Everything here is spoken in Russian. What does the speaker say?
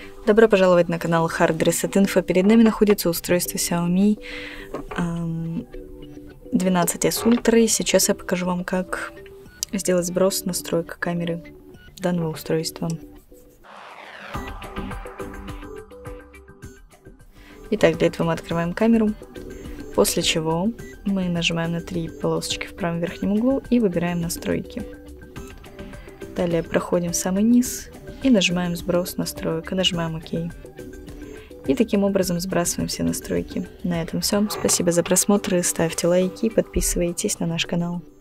Добро пожаловать на канал Hard Reset Info. Перед нами находится устройство Xiaomi 12s Ultra. И сейчас я покажу вам, как сделать сброс настройка камеры данного устройства. Итак, для этого мы открываем камеру, после чего мы нажимаем на 3 полосочки в правом верхнем углу и выбираем настройки. Далее проходим в самый низ и нажимаем сброс настроек, и нажимаем ОК. И таким образом сбрасываем все настройки. На этом все. Спасибо за просмотр, ставьте лайки, подписывайтесь на наш канал.